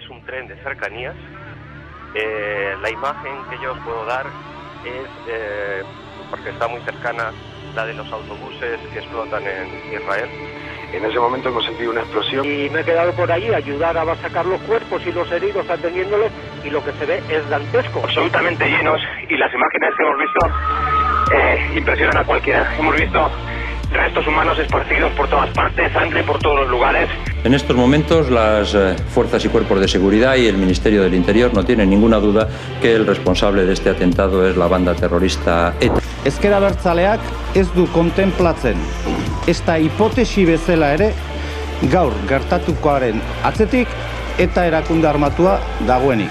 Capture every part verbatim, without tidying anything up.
es un tren de cercanías. Eh, la imagen que yo os puedo dar es, eh, porque está muy cercana, la de los autobuses que explotan en Israel. En ese momento hemos sentido una explosión. Y me he quedado por allí a ayudar a sacar los cuerpos y los heridos atendiéndolos, y lo que se ve es dantesco. Absolutamente llenos, y las imágenes que hemos visto eh, impresionan a cualquiera. Hemos visto restos humanos esparcidos por todas partes, sangre por todos los lugares. En estos momentos las eh, fuerzas y cuerpos de seguridad y el Ministerio del Interior no tienen ninguna duda que el responsable de este atentado es la banda terrorista ETA. Ezker Abertzaleak ez du kontenplatzen, ezta hipotesi bezala ere, gaur gertatukoaren atzetik eta erakunde armatua dagoenik.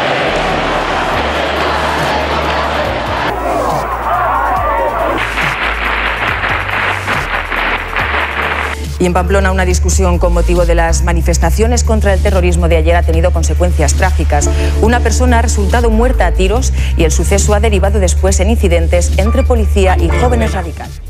Y en Pamplona, una discusión con motivo de las manifestaciones contra el terrorismo de ayer ha tenido consecuencias trágicas. Una persona ha resultado muerta a tiros y el suceso ha derivado después en incidentes entre policía y jóvenes radicales.